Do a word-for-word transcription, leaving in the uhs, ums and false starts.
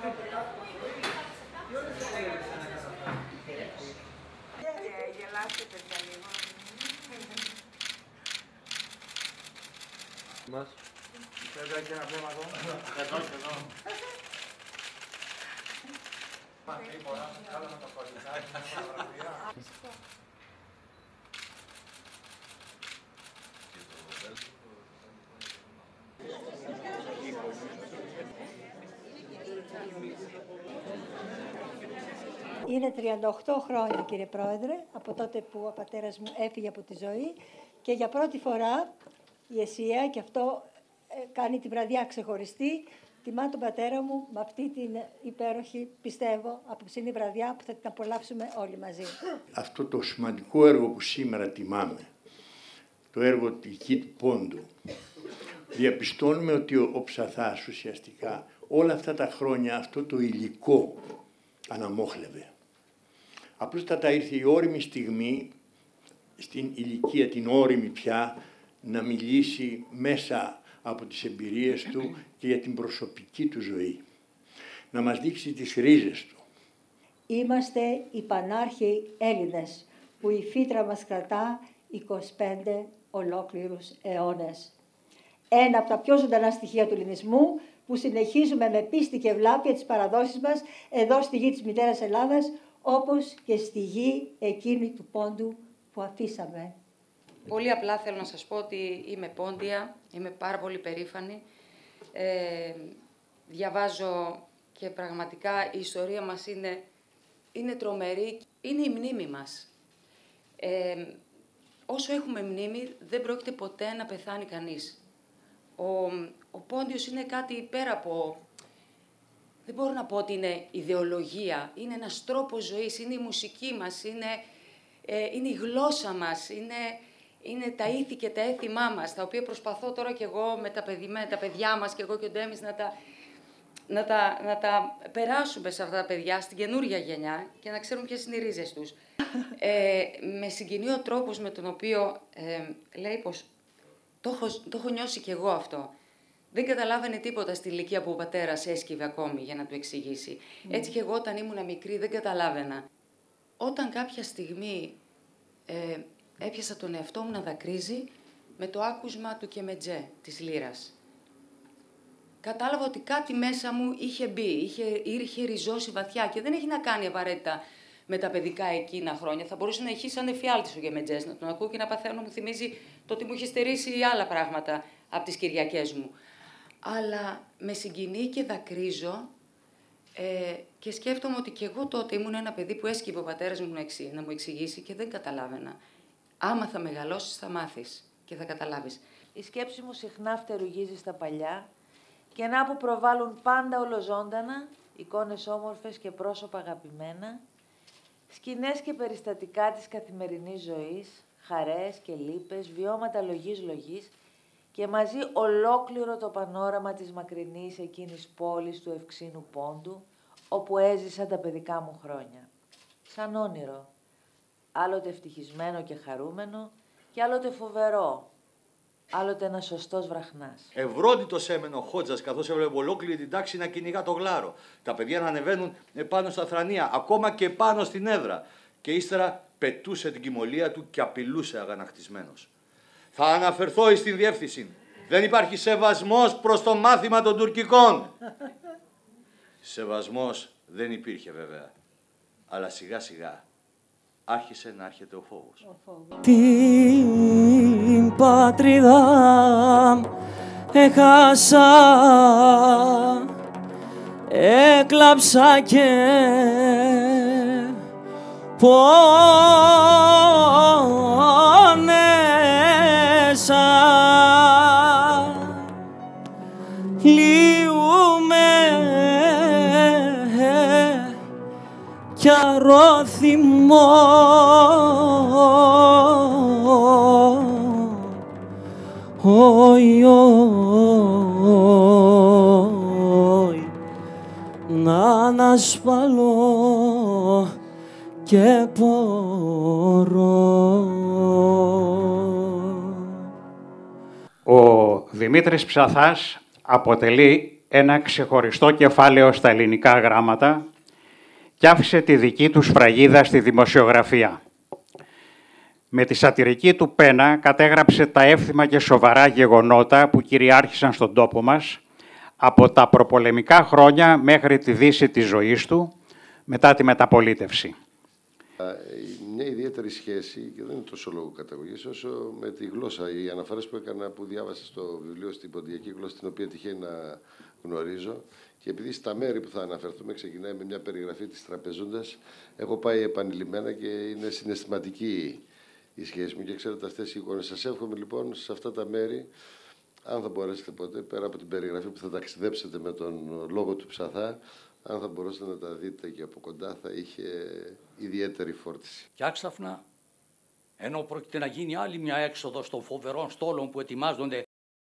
Γελάστε παιδιά λίγο. Μας. Εδώ έχει ένα βλέμμα εδώ. Εδώ και εδώ. Μα τι μπορώ να κάνουμε το κολλητάκι, τα φωτογραφία. Είναι τριάντα οκτώ χρόνια, κύριε Πρόεδρε, από τότε που ο πατέρας μου έφυγε από τη ζωή και για πρώτη φορά η ΕΣΥΑ, και αυτό κάνει τη βραδιά ξεχωριστή, τιμά τον πατέρα μου με αυτή την υπέροχη, πιστεύω, απόψινή βραδιά που θα την απολαύσουμε όλοι μαζί. Αυτό το σημαντικό έργο που σήμερα τιμάμε, το έργο τη Γη του Πόντου, διαπιστώνουμε ότι ο, ο Ψαθάς ουσιαστικά όλα αυτά τα χρόνια αυτό το υλικό αναμόχλευε. Απλούστατα ήρθε η όριμη στιγμή, στην ηλικία την όριμη πια, να μιλήσει μέσα από τις εμπειρίες του και για την προσωπική του ζωή. Να μας δείξει τις ρίζες του. Είμαστε οι πανάρχαιοι Έλληνες που η φύτρα μας κρατά είκοσι πέντε ολόκληρους αιώνες. Ένα από τα πιο ζωντανά στοιχεία του ελληνισμού που συνεχίζουμε με πίστη και ευλάπεια τις παραδόσεις μας εδώ στη γη της μητέρας Ελλάδας, όπως και στη γη εκείνη του Πόντου που αφήσαμε. Πολύ απλά θέλω να σας πω ότι είμαι πόντια, είμαι πάρα πολύ περήφανη. Ε, διαβάζω και πραγματικά η ιστορία μας είναι, είναι τρομερή. Είναι η μνήμη μας. Ε, όσο έχουμε μνήμη δεν πρόκειται ποτέ να πεθάνει κανείς. Ο, ο Πόντιος είναι κάτι πέρα από... Δεν μπορώ να πω ότι είναι ιδεολογία, είναι ένας τρόπος ζωής, είναι η μουσική μας, είναι, ε, είναι η γλώσσα μας, είναι... Είναι τα ήθη και τα έθιμά μας, τα οποία προσπαθώ τώρα κι εγώ με τα, παιδι, με τα παιδιά μας και εγώ και ο Ντέμις να τα, να, τα, να τα περάσουμε σε αυτά τα παιδιά, στην καινούργια γενιά και να ξέρουν ποιες είναι οι ρίζες τους. Ε, με συγκινεί ο τρόπος με τον οποίο ε, λέει πως το έχω, το έχω νιώσει κι εγώ αυτό. Δεν καταλάβαινε τίποτα στη ηλικία που ο πατέρας έσκυβε ακόμη για να του εξηγήσει. Mm. Έτσι κι εγώ όταν ήμουν μικρή δεν καταλάβαινα. Όταν κάποια στιγμή... Ε, έπιασα τον εαυτό μου να δακρύζει με το άκουσμα του Κεμετζέ, της λύρας. Κατάλαβα ότι κάτι μέσα μου είχε μπει, είχε, είχε ριζώσει βαθιά και δεν έχει να κάνει απαραίτητα με τα παιδικά εκείνα χρόνια. Θα μπορούσε να έχει σαν εφιάλτης ο Κεμετζές, να τον ακούω και να παθαίνω, μου θυμίζει το ότι μου είχε στερήσει άλλα πράγματα από τις Κυριακές μου. Αλλά με συγκινεί και δακρύζω ε, και σκέφτομαι ότι και εγώ τότε ήμουν ένα παιδί που έσκυβε ο πατέρας μου να μου εξηγήσει και δεν καταλάβαινα. Άμα θα μεγαλώσεις θα μάθεις και θα καταλάβεις. Η σκέψη μου συχνά φτερουγίζει στα παλιά και να που προβάλλουν πάντα ολοζώντανα, εικόνες όμορφες και πρόσωπα αγαπημένα, σκηνές και περιστατικά της καθημερινής ζωής, χαρές και λύπες, βιώματα λογής-λογής και μαζί ολόκληρο το πανόραμα της μακρινής εκείνης πόλης του Ευξήνου Πόντου, όπου έζησα τα παιδικά μου χρόνια. Σαν όνειρο. Άλλοτε ευτυχισμένο και χαρούμενο και άλλοτε φοβερό, άλλοτε ένας σωστός βραχνάς. Ευρόντιτος έμενε ο Χότζας καθώς έβλεπε ολόκληρη την τάξη να κυνηγά το γλάρο. Τα παιδιά να ανεβαίνουν πάνω στα θρανία, ακόμα και πάνω στην έδρα. Και ύστερα πετούσε την κοιμωλία του και απειλούσε αγανακτισμένος. Θα αναφερθώ εις την διεύθυνση. Δεν υπάρχει σεβασμός προς το μάθημα των τουρκικών. Σεβασμός δεν υπήρχε βέβαια, αλλά σιγά σιγά άρχισε να έρχεται ο φόβος. Ο φόβος. Την πατρίδα έχασα, έκλαψα και πόνεσα. Λύουμε κι αρρώθυμο όι, όι, να ανασπαλώ και μπορώ. Ο Δημήτρης Ψαθάς αποτελεί ένα ξεχωριστό κεφάλαιο στα ελληνικά γράμματα και άφησε τη δική του σφραγίδα στη δημοσιογραφία. Με τη σατυρική του πένα κατέγραψε τα εύθυμα και σοβαρά γεγονότα που κυριάρχησαν στον τόπο μας από τα προπολεμικά χρόνια μέχρι τη δύση της ζωής του μετά τη μεταπολίτευση. Μια ιδιαίτερη σχέση, και δεν είναι τόσο λόγω καταγωγής, όσο με τη γλώσσα. Οι αναφορές που έκανα, που διάβασα στο βιβλίο στην ποντιακή γλώσσα, την οποία τυχαίνει να γνωρίζω, και επειδή στα μέρη που θα αναφερθούμε ξεκινάει με μια περιγραφή της τραπεζούντας, έχω πάει επανειλημμένα και είναι συναισθηματική η σχέση μου και ξέρετε αυτές οι εικόνες. Σας εύχομαι λοιπόν σε αυτά τα μέρη, αν θα μπορέσετε ποτέ, πέρα από την περιγραφή που θα ταξιδέψετε με τον λόγο του Ψαθά, αν θα μπορούσατε να τα δείτε και από κοντά, θα είχε ιδιαίτερη φόρτιση. Και άξαφνα, ενώ πρόκειται να γίνει άλλη μια έξοδος των φοβερών στόλων που ετοιμάζονται